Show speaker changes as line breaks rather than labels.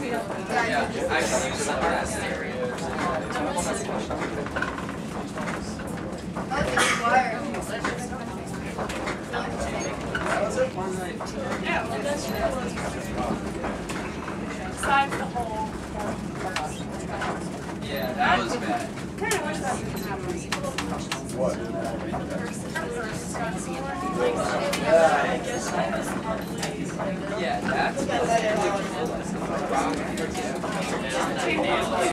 Yeah, I can use some rest area.
Besides the whole.
Yeah, that was bad.
Kind of wish that didn't happen.
What?